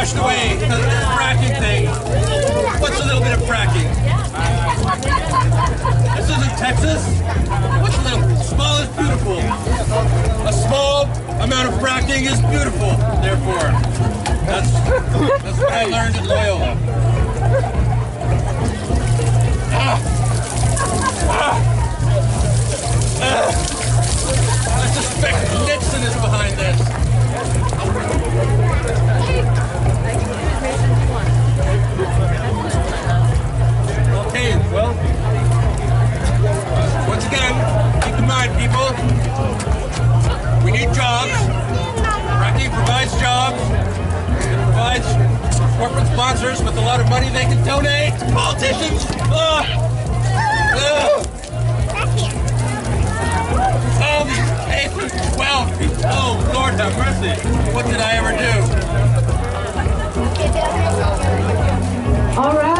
washed away because of this fracking thing. What's a little bit of fracking? This isn't Texas. What's a little? Small is beautiful. A small amount of fracking is beautiful. Therefore, that's what I learned at Loyola. I suspect Nixon is behind this. Okay, well, once again, keep in mind, people, we need jobs. Fracking provides jobs. It provides corporate sponsors with a lot of money they can donate to politicians. All these K-12 people. Oh, Lord have mercy. What did I ever do? All right.